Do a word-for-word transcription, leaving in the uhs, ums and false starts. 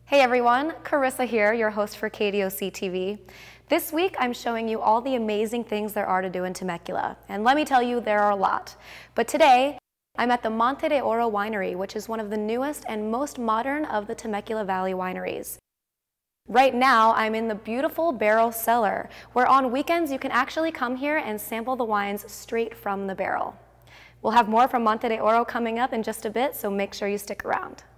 Hey everyone, Corissa here, your host for K D O C T V. This week I'm showing you all the amazing things there are to do in Temecula, and let me tell you, there are a lot. But today, I'm at the Monte De Oro winery, which is one of the newest and most modern of the Temecula Valley wineries. Right now, I'm in the beautiful barrel cellar, where on weekends you can actually come here and sample the wines straight from the barrel. We'll have more from Monte De Oro coming up in just a bit, so make sure you stick around.